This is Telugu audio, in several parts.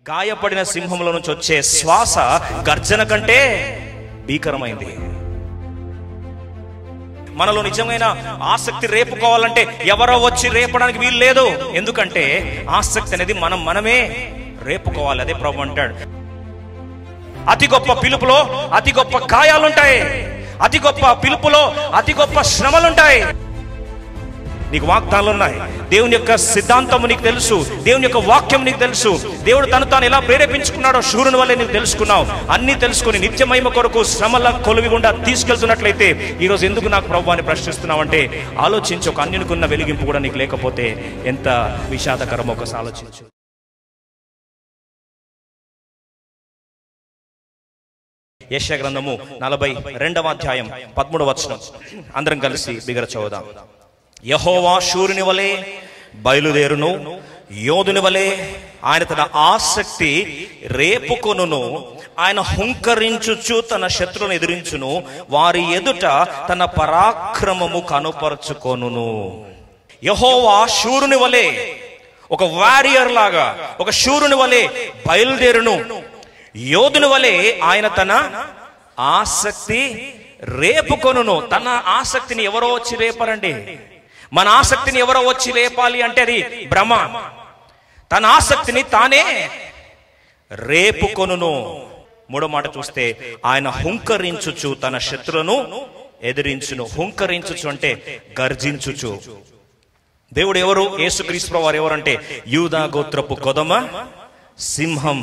గాయపడిన సింహంలో నుంచి వచ్చే శ్వాస గర్జన కంటే భీకరమైంది. మనలో నిజమైన ఆసక్తి రేపుకోవాలంటే ఎవరో వచ్చి రేపడానికి వీలు లేదు. ఎందుకంటే ఆసక్తి అనేది మనమే రేపుకోవాలి. అదే ప్రభు అంటాడు, అతి గొప్ప పిలుపులో అతి గొప్ప గాయాలుంటాయి, అతి గొప్ప పిలుపులో అతి గొప్ప శ్రమలుంటాయి. నీకు వాగ్దానాలు ఉన్నాయి, దేవుని యొక్క సిద్ధాంతము నీకు తెలుసు, దేవుని యొక్క వాక్యం నీకు తెలుసు, దేవుడు తాను ఎలా ప్రేరేపించుకున్నాడో శూరుని వల్లే నీకు తెలుసుకున్నావు. అన్ని తెలుసుకుని నిత్య మహిమ కొరకు శ్రమల కొలువి గుండా తీసుకెళ్తున్నట్లయితే ఈరోజు ఎందుకు నాకు ప్రభు అని ప్రశ్నిస్తున్నావు అంటే ఆలోచించు. ఒక అన్యునికున్న వెలిగింపు కూడా నీకు లేకపోతే ఎంత విషాదకరమో ఒకసారి ఆలోచించు. యెషయా గ్రంథము 42వ అధ్యాయం 13వ వచనం అందరం కలిసి బిగర చదువుదాం. యెహోవా శూరుని వలె బయలుదేరును, యోధుని వలె ఆయన తన ఆసక్తి రేపుకొనును. ఆయన హుంకరించుచు తన శత్రువును ఎదిరించును, వారి ఎదుట తన పరాక్రమము కనుపరుచుకొనును. యెహోవా శూరుని వలె, ఒక వారియర్ లాగా, ఒక శూరుని వలె బయలుదేరును, యోధుని వలె ఆయన తన ఆసక్తి రేపుకొనును. తన ఆసక్తిని ఎవరో వచ్చి రేపరండి. మన ఆసక్తిని ఎవరో వచ్చి రేపాలి అంటే అది భ్రమ. తన ఆసక్తిని తానే రేపుకొనును. మూడో మాట చూస్తే ఆయన హుంకరించుచు తన శత్రులను ఎదిరించును. హుంకరించుచు అంటే గర్జించుచు. దేవుడు ఎవరు? యేసుక్రీస్తు వారు ఎవరంటే యూదా గోత్రపు కొదమ సింహం.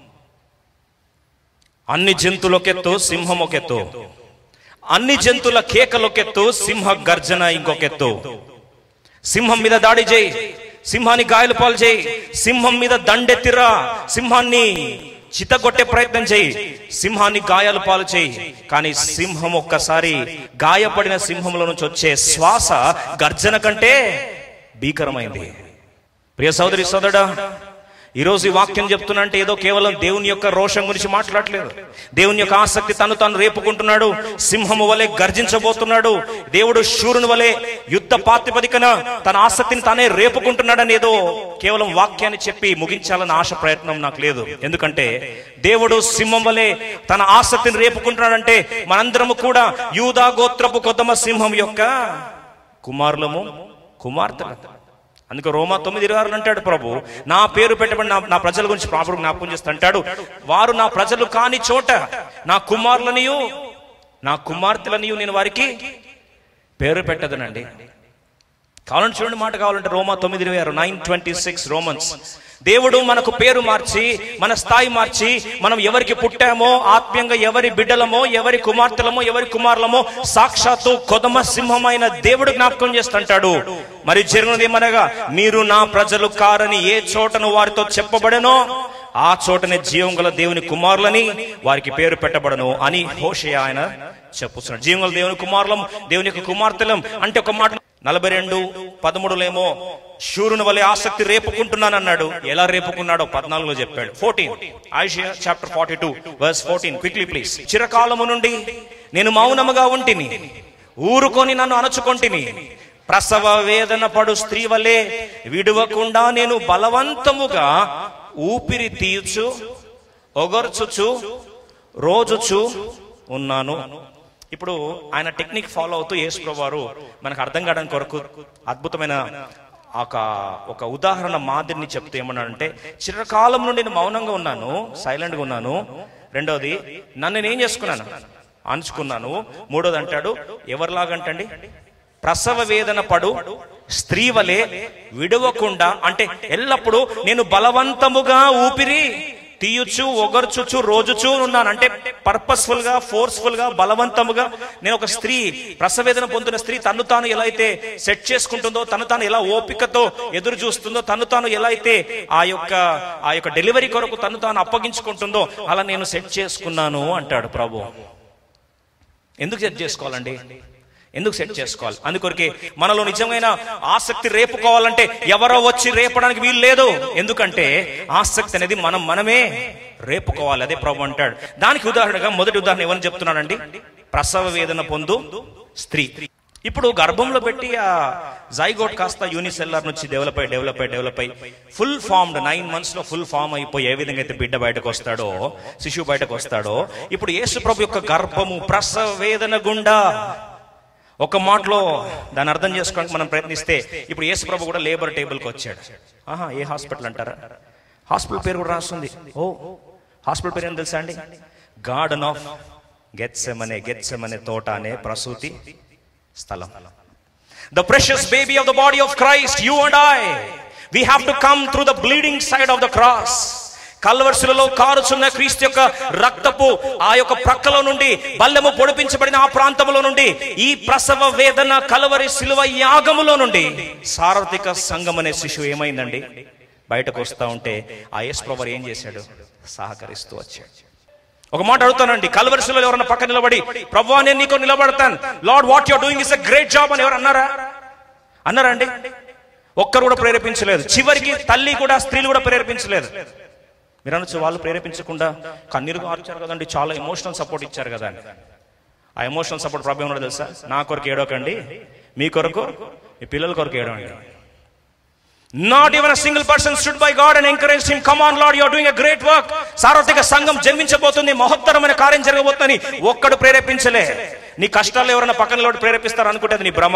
అన్ని జంతువులకెత్తు సింహం ఒకెత్తు, అన్ని జంతువుల కేకలొకెత్తు సింహ గర్జన ఇంకొకెత్తు. సింహం మీద దాడి చేయి, సింహాన్ని గాయాలు పాలు చేయి, సింహం మీద దండెత్తిరా, సింహాన్ని చితగొట్టే ప్రయత్నం చేయి, సింహాన్ని గాయాలు పాలు చేయి. కానీ సింహం ఒక్కసారి గాయపడిన సింహంలో నుంచి వచ్చే శ్వాస గర్జన కంటే భీకరమైంది. ప్రియ సోదరి సోదరుడా, ఈరోజు ఈ వాక్యం చెప్తున్నా అంటే ఏదో కేవలం దేవుని యొక్క రోషం గురించి మాట్లాడలేదు. దేవుని యొక్క ఆసక్తి తాను రేపుకుంటున్నాడు. సింహము వలె గర్జించబోతున్నాడు. దేవుడు శూరుని వలె యుద్ధ ప్రాతిపదికన తన ఆసక్తిని తానే రేపుకుంటున్నాడని ఏదో కేవలం వాక్యాన్ని చెప్పి ముగించాలన్న ఆశ ప్రయత్నం నాకు లేదు. ఎందుకంటే దేవుడు సింహం వలె తన ఆసక్తిని రేపుకుంటున్నాడంటే మనందరము కూడా యూదా గోత్రపు కొదమ సింహం యొక్క కుమారులము, కుమార్తెలు. అందుకే రోమా 9:26 అంటాడు ప్రభు, నా పేరు పెట్టబడిన నా ప్రజల గురించి ప్రాపుడు జ్ఞాపకం చేస్తా అంటాడు, వారు నా ప్రజలు కాని చోట నా కుమారులనియు నా కుమార్తెలనియు నేను వారికి పేరు పెట్టదనండి. కావాలంటే చూడండి, మాట కావాలంటే రోమా 9:26 9:26 రోమన్స్. దేవుడు మనకు పేరు మార్చి, మన స్థాయి మార్చి, మనం ఎవరికి పుట్టామో, ఆత్మీయంగా ఎవరి బిడ్డలమో, ఎవరి కుమార్తెలమో, ఎవరి కుమారులమో సాక్షాత్తు కొదమ సింహమైన దేవుడు జ్ఞాపకం చేస్తుంటాడు. మరి జరిగినది ఏమనగా, మీరు నా ప్రజలు కారని ఏ చోటను వారితో చెప్పబడనో ఆ చోటనే జీవం గల దేవుని కుమారులని వారికి పేరు పెట్టబడను అని హోషేయ ఆయన చెప్పుతున్నాడు. జీవం గల దేవుని కుమారులం, దేవుని యొక్క కుమార్తెలం అంటే ఒక మాట 42:13 శూరుని వలె ఆసక్తి రేపుకుంటున్నాను అన్నాడు. ఎలా రేపుకున్నాడో 14లో చెప్పాడు. 14 ఐషియా చాప్టర్ 42:14 క్విక్లీ ప్లీజ్. చిరకాలము నుండి నేను మౌనముగా ఉంటిని, ఊరుకొని నన్ను అణచుకొంటిని, ప్రసవ వేదన పడు స్త్రీ వలె విడువకుండా నేను బలవంతముగా ఊపిరి తీయుచు ఒగర్చుచు రోజుచు ఉన్నాను. ఇప్పుడు ఆయన టెక్నిక్ ఫాలో అవుతూ యేసు ప్రభువారు మనకు అర్థం కావడానికి కొరకు అద్భుతమైన ఒక ఉదాహరణ మాదిరిని చెప్తూ ఏమన్నాడంటే, చిరకాలం నుండి నేను మౌనంగా ఉన్నాను, సైలెంట్ గా ఉన్నాను. రెండోది, నన్ను నేను చేసుకున్నాను, అణుచుకున్నాను. మూడోది అంటాడు, ఎవరిలాగంటండి, ప్రసవ వేదన పడు స్త్రీ వలె విడవకుండా, అంటే ఎల్లప్పుడూ నేను బలవంతముగా ఊపిరి తీయుచు ఒగర్చుచు రోజుచు ఉన్నాను. అంటే పర్పస్ఫుల్ గా, ఫోర్స్ఫుల్ గా, బలవంతముగా నేను ఒక స్త్రీ, ప్రసవేదన పొందిన స్త్రీ తను తాను ఎలా అయితే సెట్ చేసుకుంటుందో, తను తాను ఎలా ఓపికతో ఎదురు చూస్తుందో, తను తాను ఎలా అయితే ఆ యొక్క డెలివరీ కొరకు తను తాను అప్పగించుకుంటుందో అలా నేను సెట్ చేసుకున్నాను అంటాడు ప్రభు. ఎందుకు సెట్ చేసుకోవాలండి? ఎందుకు సెట్ చేసుకోవాలి? అందుకొరకే మనలో నిజమైన ఆసక్తి రేపుకోవాలంటే ఎవరో వచ్చి రేపడానికి వీలు లేదు. ఎందుకంటే ఆసక్తి అనేది మనమే రేపుకోవాలి. అదే ప్రభు అంటాడు. దానికి ఉదాహరణగా మొదటి ఉదాహరణ ఎవరిని చెప్తున్నాడండి? ప్రసవ వేదన పొందు స్త్రీ. ఇప్పుడు గర్భంలో పెట్టి ఆ జైగోట్ కాస్త యూనిసెల్లార్ నుంచి డెవలప్ అయి ఫుల్ ఫార్మ్డ్ 9 months లో ఫుల్ ఫామ్ అయిపోయి ఏ విధంగా అయితే బిడ్డ బయటకు వస్తాడో, శిశువు బయటకు వస్తాడో, ఇప్పుడు యేసు ప్రభు యొక్క గర్భము ప్రసవ వేదన గుండా, ఒక మాటలో దాన్ని అర్థం చేసుకోవడానికి మనం ప్రయత్నిస్తే ఇప్పుడు యేసు ప్రభు కూడా లేబర్ టేబుల్కి వచ్చాడు. ఏ హాస్పిటల్ అంటారా? హాస్పిటల్ పేరు కూడా రాస్తుంది. హాస్పిటల్ పేరు ఏం తెలుసా అండి? గార్డెన్ ఆఫ్ గెత్సెమనే తోట అనే ప్రసూతి స్థలం. The precious baby of the body of Christ, you and I, we have to come through the bleeding side of the cross. కల్వరిశిలలో కారుచున్న క్రీస్తు యొక్క రక్తపు ఆ యొక్క ప్రక్కలో నుండి, బల్లెము పొడిపించబడిన ఆ ప్రాంతంలో నుండి, ఈ ప్రసవ వేదన కల్వరి శిలువ యాగములో నుండి సార్వత్రిక సంఘం అనే శిశువు ఏమైందండి? బయటకు వస్తా ఉంటే ఆ యేసు ప్రభువు ఏం చేశాడు? సహకరిస్తూ వచ్చాడు. ఒక మాట అడుగుతానండి, కల్వరిశిలో ఎవరన్నా పక్కన నిలబడి, ప్రభువా నేను నీకు నిలబడతాను, Lord what you are doing is a great job అని ఎవరు అన్నారా అండి? ఒక్కరు కూడా ప్రేరేపించలేదు. చివరికి తల్లి కూడా, స్త్రీలు కూడా ప్రేరేపించలేదు. మీరు అనొచ్చు, వాళ్ళు ప్రేరేపించకుండా కన్నీరు కార్చారు కదండి, చాలా ఎమోషనల్ సపోర్ట్ ఇచ్చారు కదా అని. ఆ ఎమోషనల్ సపోర్ట్ ప్రాబ్లం ఉన్నది తెలుసా? నా కొరకు ఏడోకండి, మీ కొరకు, మీ పిల్లల కొరకు ఏడవండి. Not even a single person stood by God and encouraged him. Come on Lord, you are doing a great work. సార్వత్రిక సంఘం జన్మించబోతుంది, మహత్తరమైన కార్యం జరగబోతుందని ఒక్కడు ప్రేరేపించలే. నీ కష్టాలు ఎవరైనా పక్కన ప్రేరేపిస్తారు అనుకుంటే అది నీ భ్రమ.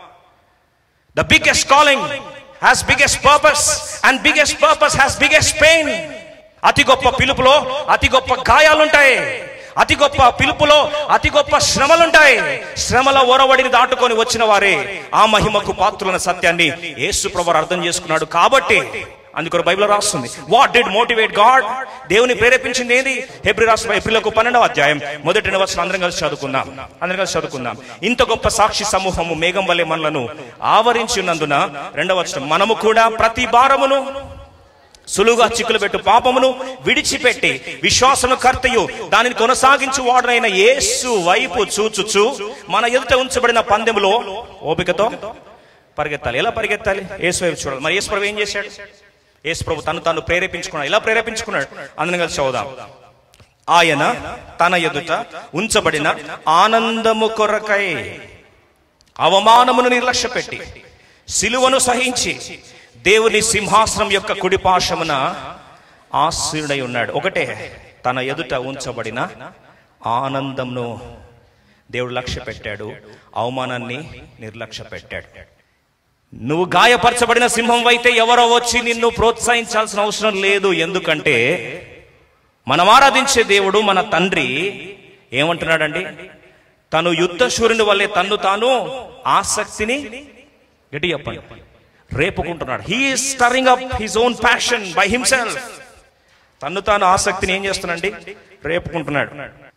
The biggest calling has biggest purpose and biggest purpose has biggest pain. అతి గొప్ప పిలుపులో అతి గొప్ప గాయాలుంటాయి, అతి గొప్ప పిలుపులో అతి గొప్ప శ్రమలుంటాయి. శ్రమల ఒరవడిని దాటుకొని వచ్చిన వారే ఆ మహిమకు పాత్రులైన సత్యాన్ని యేసు ప్రభువు అర్థం చేసుకున్నాడు. కాబట్టి అందుకొరకు బైబిల్ రాస్తుంది, వాట్ డిడ్ మోటివేట్ గాడ్? దేవుని ప్రేరేపించింది ఏది? హెబ్రీ రాసిన ఏప్రిల్కు 12వ అధ్యాయం 1వ వచనం అందరం కలిసి చదువుకుందాం. ఇంత గొప్ప సాక్షి సమూహము మేఘం వలె మనలను ఆవరించి ఉన్నందున, 2వ వచనం, మనము కూడా ప్రతి భారమును సులువుగా చిక్కులు పెట్టు పాపమును విడిచిపెట్టి విశ్వాసము కర్తయు దానిని కొనసాగించు వాడునైన యేసు వైపు చూచుచు మన ఎదుట ఉంచబడిన పందెములో ఓపికతో పరిగెత్తాలి. ఎలా పరిగెత్తాలి? యేసు వైపు చూడాలి. మరి యేసు ప్రభు ఏం చేశాడు? యేసు ప్రభు తను ప్రేరేపించుకున్నాడు. ఎలా ప్రేరేపించుకున్నాడు? అందరం కలిసి చదువుదాం. ఆయన తన ఎదుట ఉంచబడిన ఆనందము కొరకై అవమానమును నిర్లక్ష్య పెట్టి సిలువను సహించి దేవుని సింహాసనం యొక్క కుడిపార్శ్వమున ఆసీనుడై ఉన్నాడు. ఒకటే, తన ఎదుట ఉంచబడిన ఆనందంను దేవుడు లక్ష్య పెట్టాడు, అవమానాన్ని నిర్లక్ష్య పెట్టాడు. నువ్వు గాయపరచబడిన సింహం అయితే ఎవరో వచ్చి నిన్ను ప్రోత్సహించాల్సిన అవసరం లేదు. ఎందుకంటే మనం ఆరాధించే దేవుడు, మన తండ్రి ఏమంటున్నాడండి? తను యుద్ధ శూరుని వల్లే తన్ను తాను ఆసక్తిని గట్టి చెప్పండి రేపుకుంటున్నాడు. He is stirring up his own passion by himself. తన్ను తాను ఆసక్తిని ఏం చేస్తున్నాడండి? రేపుకుంటున్నాడు.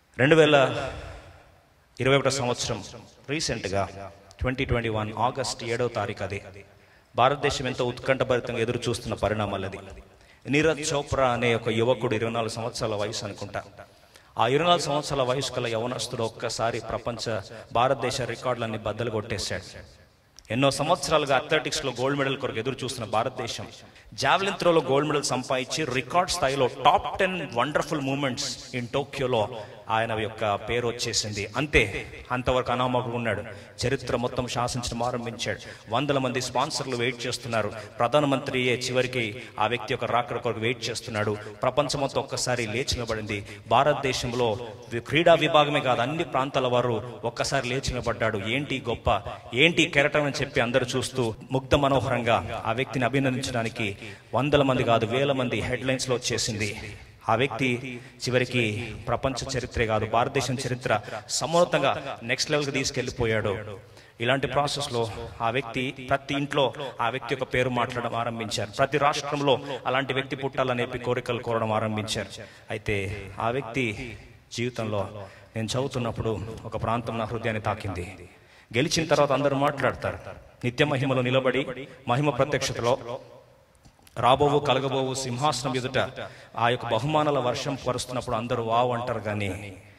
2021 సంవత్సరం రీసెంట్ గా 2021 ఆగస్ట్ 7వ తారీఖు, అది భారతదేశం ఎంతో ఉత్కంఠభరితంగా ఎదురు చూస్తున్న పరిణామాలు. అది నీరజ్ చోప్రా అనే ఒక యువకుడు, 24 సంవత్సరాల వయసు అనుకుంటా. ఆ 24 సంవత్సరాల వయసు కల యవనస్తుడు ఒక్కసారి ప్రపంచ భారతదేశ రికార్డులన్నీ బద్దలు కొట్టేశాడు. ఎన్నో సంవత్సరాలుగా అథ్లెటిక్స్ లో గోల్డ్ మెడల్ కొరకు ఎదురు చూస్తున్న భారతదేశం జావెలిన్ త్రోలో గోల్డ్ మెడల్ సంపాదించి రికార్డ్ స్థాయిలో టాప్ 10 వండర్ఫుల్ మూమెంట్స్ ఇన్ టోక్యోలో ఆయన యొక్క పేరు వచ్చేసింది. అంతవరకు అనామకుడు ఉన్నాడు. చరిత్ర మొత్తం శాసించడం ఆరంభించాడు. 100 మంది స్పాన్సర్లు వెయిట్ చేస్తున్నారు. ప్రధానమంత్రియే చివరికి ఆ వ్యక్తి యొక్క రాకడ కొరకు వెయిట్ చేస్తున్నాడు. ప్రపంచం మొత్తం ఒక్కసారి లేచి నిలబడింది. భారతదేశంలో క్రీడా విభాగమే కాదు, అన్ని ప్రాంతాల వారు ఒక్కసారి లేచి నిలబడ్డాడు. ఏంటి గొప్ప, ఏంటి కెరటం అని చెప్పి అందరూ చూస్తూ ముగ్ధ మనోహరంగా ఆ వ్యక్తిని అభినందించడానికి 100 మంది కాదు, 1000 మంది హెడ్లైన్స్ లో వచ్చేసింది. ఆ వ్యక్తి చివరికి ప్రపంచ చరిత్రే కాదు, భారతదేశం చరిత్ర సమూలంగా నెక్స్ట్ లెవెల్కి తీసుకెళ్లిపోయాడు. ఇలాంటి ప్రాసెస్ లో ఆ వ్యక్తి ప్రతి ఇంట్లో ఆ వ్యక్తి యొక్క పేరు మాట్లాడడం ఆరంభించారు. ప్రతి రాష్ట్రంలో అలాంటి వ్యక్తి పుట్టాలనే కోరికలు కోరడం ఆరంభించారు. అయితే ఆ వ్యక్తి జీవితంలో నేను చదువుతున్నప్పుడు ఒక ప్రాంతం నా హృదయాన్ని తాకింది. గెలిచిన తర్వాత అందరూ మాట్లాడతారు. నిత్య మహిమలో నిలబడి మహిమ ప్రత్యక్షతలో రాబోవు కలగబోవు సింహాసనం ఎదుట ఆ యొక్క బహుమానాల వర్షం పరుస్తున్నప్పుడు అందరూ వావ్ అంటారు. కానీ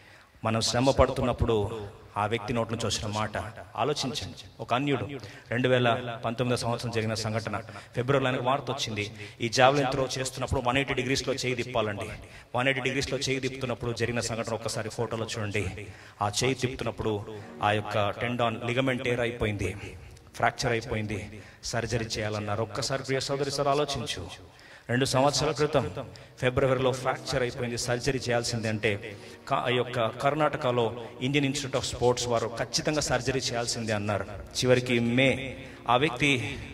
మనం శ్రమ పడుతున్నప్పుడు ఆ వ్యక్తి నోటి నుంచి వచ్చిన మాట ఆలోచించండి. ఒక అన్యుడు 2019 సంవత్సరం జరిగిన సంఘటన, ఫిబ్రవరిలో ఆయనకు వార్త వచ్చింది. ఈ జావెలిన్ త్రో చేస్తున్నప్పుడు 180 degrees చేయి తిప్పాలండి. 180 degrees చేయి తిప్పుతున్నప్పుడు జరిగిన సంఘటన ఒక్కసారి ఫోటోలో చూడండి. ఆ చేయి తిప్పుతున్నప్పుడు ఆ యొక్క టెండాన్ లిగమెంట్ టేర్ అయిపోయింది, ఫ్రాక్చర్ అయిపోయింది, సర్జరీ చేయాలన్నారు. ఒక్కసారి ప్రియ సోదరి సార్ ఆలోచించు. 2 సంవత్సరాల క్రితం ఫిబ్రవరిలో ఫ్రాక్చర్ అయిపోయింది, సర్జరీ చేయాల్సిందే అంటే ఆ యొక్క కర్ణాటకలో ఇండియన్ ఇన్స్టిట్యూట్ ఆఫ్ స్పోర్ట్స్ వారు ఖచ్చితంగా సర్జరీ చేయాల్సిందే అన్నారు. చివరికి ఆ వ్యక్తి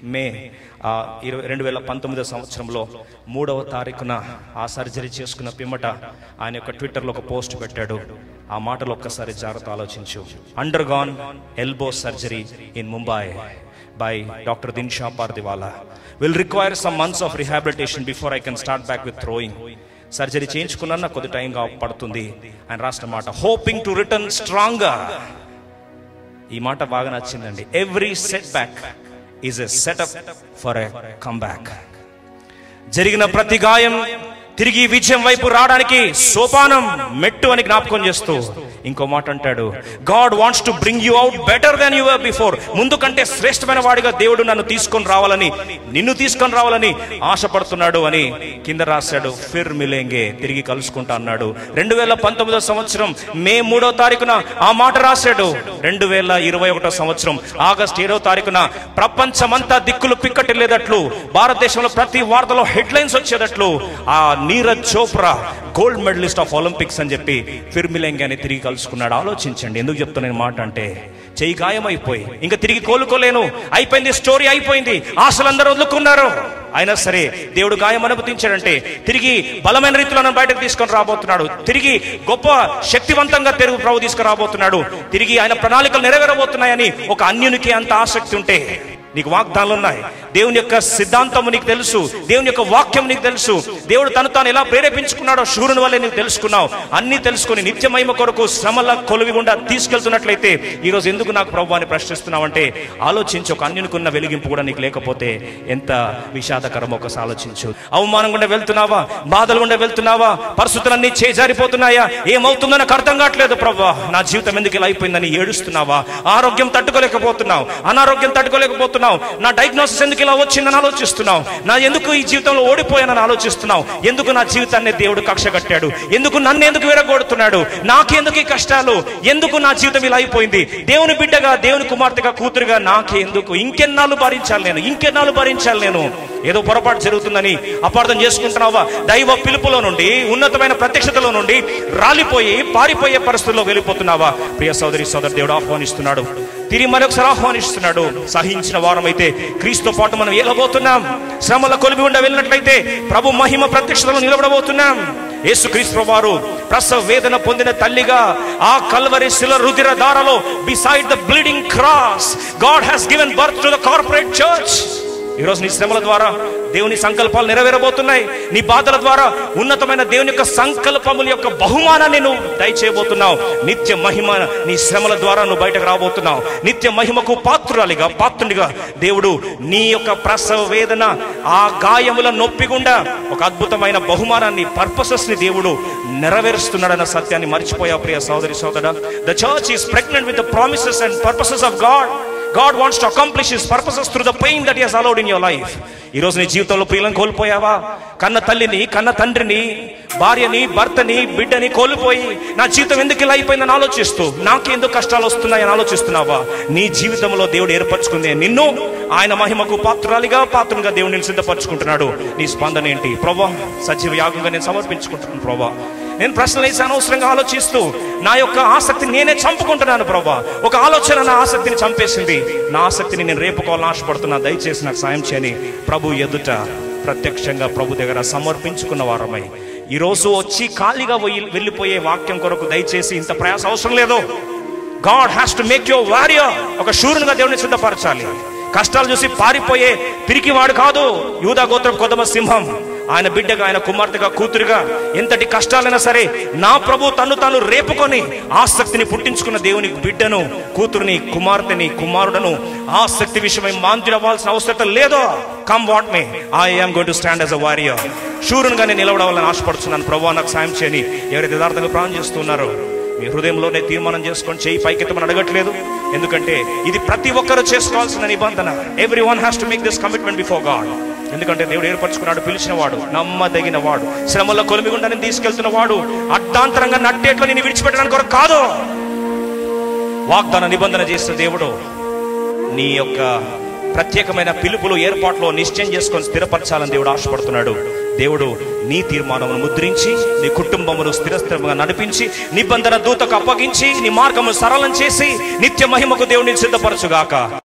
2019 సంవత్సరంలో 3వ తారీఖున ఆ సర్జరీ చేసుకున్న పిమ్మట ఆయన యొక్క ట్విట్టర్లో ఒక పోస్ట్ పెట్టాడు. ఆ మాటలు ఒక్కసారి జాగ్రత్త ఆలోచించు. Undergone elbow surgery in Mumbai by Dr. Dinsha Pardiwala will require some months of rehabilitation before I can start back with throwing. Surgery చేయించుకున్నా కొద్ది టైం పడుతుంది ఆయన రాసిన మాట, హోపింగ్ టు రిటర్న్ స్ట్రాంగర్. ఈ మాట బాగా నచ్చిందండి. Every setback is a setup for a comeback. జరిగిన ప్రతి గాయం తిరిగి విజయం వైపు రావడానికి సోపానం, మెట్టు అని జ్ఞాపకం చేస్తూ ఇంకో మాట అంటాడు, God wants to bring you out better than you were before. ముందు కంటే శ్రేష్టమైన వాడిగా దేవుడు నిన్ను తీసుకొని రావాలని ఆశపడుతున్నాడు అని కింద రాశాడు. ఫిర్ మిలేంగే, తిరిగి కలుసుకుంటా అన్నాడు. 2019 సంవత్సరం మే 3వ తారీఖున ఆ మాట రాశాడు. 2021 సంవత్సరం ఆగస్టు 7వ తారీఖున ప్రపంచమంతా దిక్కులు పిక్కటిల్లేదట్లు, భారతదేశంలో ప్రతి వార్తలో హెడ్లైన్స్ వచ్చేటట్లు ఆ Neeraj Chopra gold medalist of Olympics అని చెప్పి ఫిర్ మిలేంగే అని తిరిగి కలుసుకున్నాడు. ఆలోచించండి, ఎందుకు చెప్తున్నా మాట అంటే, చెయ్యి గాయం అయిపోయి ఇంకా తిరిగి కోలుకోలేను, అయిపోయింది, స్టోరీ అయిపోయింది, ఆశలందరూ వదులుకున్నారు. అయినా సరే దేవుడు గాయం అనుమతించాడంటే తిరిగి బలమైన రీతిలో నన్ను బయటకు తీసుకొని రాబోతున్నాడు. తిరిగి గొప్ప శక్తివంతంగా ప్రభు తీసుకురాబోతున్నాడు. తిరిగి ఆయన ప్రణాళికలు నెరవేరబోతున్నాయని ఒక అన్యునికి అంత ఆసక్తి ఉంటే, నీకు వాగ్దానాలు ఉన్నాయి, దేవుని యొక్క సిద్ధాంతం నీకు తెలుసు, దేవుని యొక్క వాక్యం నీకు తెలుసు, దేవుడు తాను ఎలా ప్రేరేపించుకున్నాడో శూరుని వల్లే నీకు తెలుసుకున్నావు. అన్ని తెలుసుకుని నిత్య మహిమ కొరకు శ్రమల కొలువి గుండా తీసుకెళ్తున్నట్లయితే ఈరోజు ఎందుకు నాకు ప్రభు అని ప్రశ్నిస్తున్నావంటే ఆలోచించు. ఒక అన్యునికున్న వెలిగింపు కూడా నీకు లేకపోతే ఎంత విషాదకరం ఒకసారి ఆలోచించు. అవమానం గుండా వెళ్తున్నావా, బాధలు గుండా వెళ్తున్నావా, పరిస్థితులన్నీ చేజారిపోతున్నాయా, ఏమవుతుందో నాకు అర్థం కావట్లేదు ప్రభు, నా జీవితం ఎందుకు ఇలా అయిపోయిందని ఏడుస్తున్నావా, ఆరోగ్యం తట్టుకోలేకపోతున్నావు, అనారోగ్యం తట్టుకోలేకపోతున్నావు, నా డయాగ్నోసిస్ ఎందుకు ఇలా వచ్చిందని ఆలోచిస్తున్నావు, నా ఎందుకు ఈ జీవితంలో ఓడిపోయానని ఆలోచిస్తున్నావు, ఎందుకు నా జీవితాన్ని దేవుడు కక్ష కట్టాడు, ఎందుకు నన్ను ఎందుకు విరగొడుతున్నాడు, నాకెందుకు ఈ కష్టాలు, ఎందుకు నా జీవితం ఇలా అయిపోయింది, దేవుని బిడ్డగా, దేవుని కుమార్తెగా, కూతురుగా నాకెందుకు, ఇంకెన్నాళ్ళు భరించాలి నేను, ఏదో పొరపాటు జరుగుతుందని అపార్థం చేసుకుంటున్నావా? దైవ పిలుపులో నుండి, ఉన్నతమైన ప్రత్యక్షతలో నుండి రాలిపోయి పారిపోయే పరిస్థితుల్లో వెళ్ళిపోతున్నావా? ప్రియ సోదరి దేవుడు ఆహ్వానిస్తున్నాడు, తిరిగి మరొకసారి ఆహ్వానిస్తున్నాడు. సహించిన వారమైతే క్రీస్తుతో పాటు మనం ఏలబోతున్నాం. శ్రమల కొలిమి గుండా వెళ్ళినట్లయితే ప్రభు మహిమ ప్రత్యక్షతలో నిలబడబోతున్నాం. యేసుక్రీస్తు వారు ప్రసవ వేదన పొందిన తల్లిగా ఆ కల్వరి శిల రుధిర దారలో beside the bleeding cross God has given birth to the corporate church. ఈరోజు నీ శ్రమల ద్వారా దేవుని సంకల్పాలు నెరవేరబోతున్నాయి. నీ బాధల ద్వారా ఉన్నతమైన దేవుని యొక్క సంకల్పముల యొక్క బహుమానాన్ని నువ్వు దయచేయబోతున్నావు. నిత్య మహిమ నీ శ్రమల ద్వారా నువ్వు బయటకు రాబోతున్నావు. నిత్య మహిమకు పాత్రునిగా దేవుడు నీ యొక్క ప్రసవ వేదన, ఆ గాయముల నొప్పి గుండా ఒక అద్భుతమైన బహుమానాన్ని, పర్పసెస్ ని దేవుడు నెరవేరుస్తున్నాడన్న సత్యాన్ని మర్చిపోయా ప్రియ సోదరా. The church is pregnant with the promises and purposes of God. God wants to accomplish His purposes through the pain that He has allowed in your life. ఈ రోజు నీ జీవితంలో ప్రియులను కోల్పోయావా? కన్న తల్లిని, కన్న తండ్రిని, భార్యని, భర్తని, బిడ్డని కోల్పోయి నా జీవితం ఎందుకు ఇలా అయిపోయిందని ఆలోచిస్తూ, నాకెందుకు కష్టాలు వస్తున్నాయని ఆలోచిస్తున్నావా? నీ జీవితంలో దేవుడు ఏర్పరచుకుందే నిన్ను ఆయన మహిమకు పాత్రునిగా దేవుడిని సిద్ధపరచుకుంటున్నాడు. నీ స్పందన ఏంటి? ప్రభువా, సజీవ యాగంగా నేను సమర్పించుకుంటున్నాను ప్రభువా. నేను ప్రశ్నలు వేసి అనవసరంగా ఆలోచిస్తూ నా యొక్క ఆసక్తిని నేనే చంపుకుంటున్నాను ప్రభువా. ఒక ఆలోచన నా ఆసక్తిని చంపేసింది. నా ఆసక్తిని నేను రేపుకోవాలని ఆశపడుతున్నా. దయచేసి నాకు సాయం చేయని ప్రభు ఎదుట ప్రత్యక్షంగా ప్రభు దగ్గర సమర్పించుకున్న వారమై ఈరోజు వచ్చి ఖాళీగా వెళ్ళిపోయే వాక్యం కొరకు దయచేసి ఇంత ప్రయాస అవసరం లేదు. God has to make your warrior. ఒక శూరునిగా దేవుని సిద్ధపరచాలి. కష్టాలు చూసి పారిపోయే పిరికివాడు కాదు యూదా గోత్రం కొదమ సింహం. ఆయన బిడ్డగా, ఆయన కుమార్తెగా, కూతురుగా ఎంతటి కష్టాలైనా సరే నా ప్రభు తాను రేపుకొని ఆసక్తిని పుట్టించుకున్న దేవుని బిడ్డను, కూతురుని, కుమార్తెని, కుమారుడను ఆసక్తి విషయమై మాంద్యుడవ్వాల్సిన అవసరం లేదో. Come what may, I am going to stand as a warrior. శూరునిగా నేను నిలబడాలని ఆశపడుతున్నాను. ప్రభు నాకు సాయం చేయని ఎవరైతే యథార్థంగా ప్రాణం చేస్తున్నారో మీ హృదయంలోనే తీర్మానం చేసుకొని చేయి పైకెత్తమని అడగట్లేదు. ఎందుకంటే ఇది ప్రతి ఒక్కరు చేసుకోవాల్సిన నిబంధన. Everyone has to make this commitment before God. ఎందుకంటే దేవుడు ఏర్పరచుకున్నాడు, పిలిచిన వాడు, నమ్మదగిన వాడు, శ్రమల్లో కొలిమిగుండా నేను తీసుకెళ్తున్న వాడు, అడ్డాంతరంగా నట్టేట్లో నేను విడిచిపెట్టడానికి కొరకు కాదు. వాగ్దాన నిబంధన చేసిన దేవుడు నీ యొక్క ప్రత్యేకమైన పిలుపులు ఏర్పాట్లో నిశ్చయం చేసుకొని స్థిరపరచాలని దేవుడు ఆశపడుతున్నాడు. దేవుడు నీ తీర్మానమును ముద్రించి నీ కుటుంబమును స్థిరంగా నడిపించి నిబంధన దూతకు అప్పగించి నీ మార్గము సరళం చేసి నిత్య మహిమకు దేవుడిని సిద్ధపరచుగాక.